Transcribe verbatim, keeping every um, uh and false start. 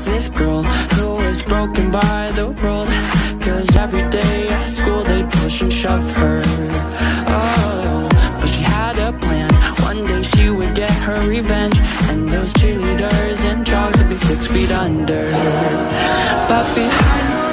was this girl who was broken by the world, cause every day at school they'd push and shove her. Oh, but she had a plan. One day she would get her revenge, and those cheerleaders and jogs would be six feet under. But behind the